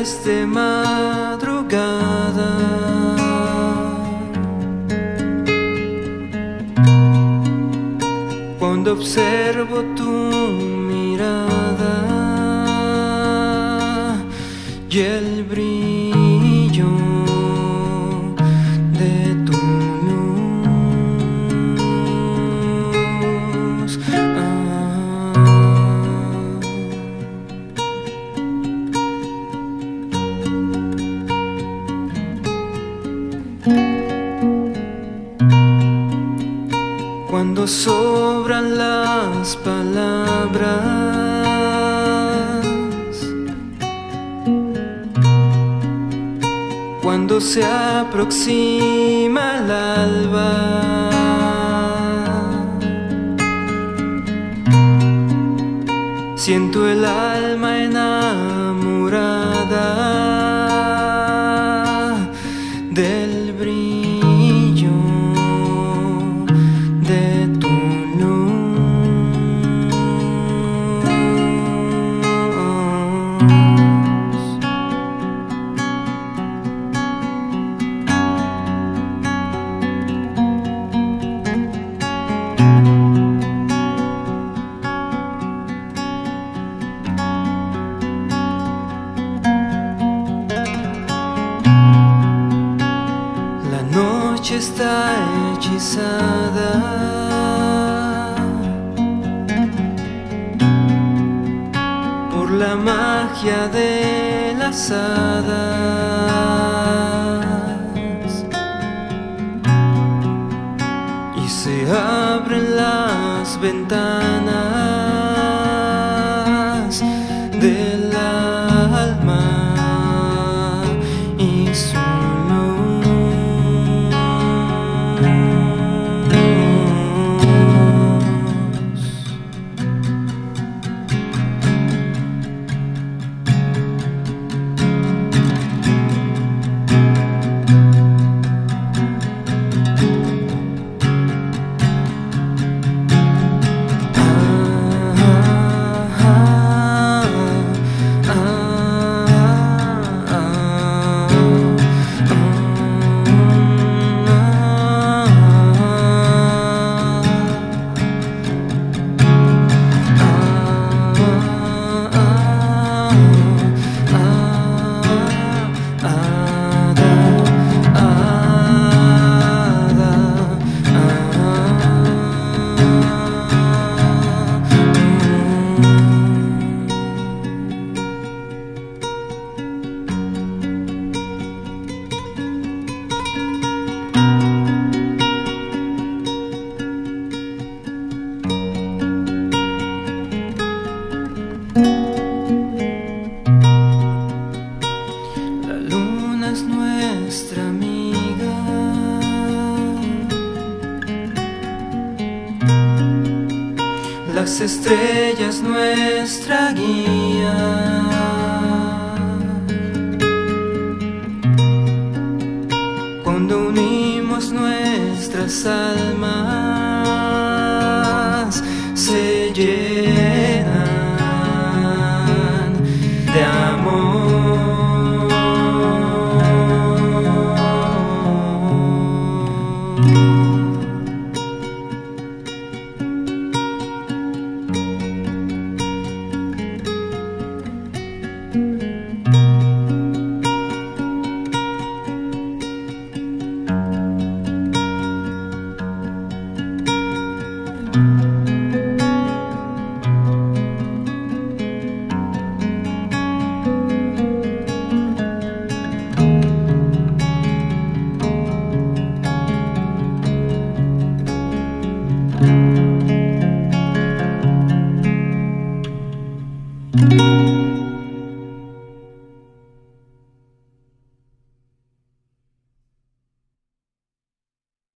es de madrugada, cuando observo tu mirada y el brillo de tu luz. Cuando sobran las palabras, cuando se aproxima el alba, siento el alma enamorada del brillo de tu luz. La noche está hechizada por la magia de las hadas, y se abren las ventanas del alma y su nuestra amiga, las estrellas nuestra guía, cuando unimos nuestras almas se llenan de amor.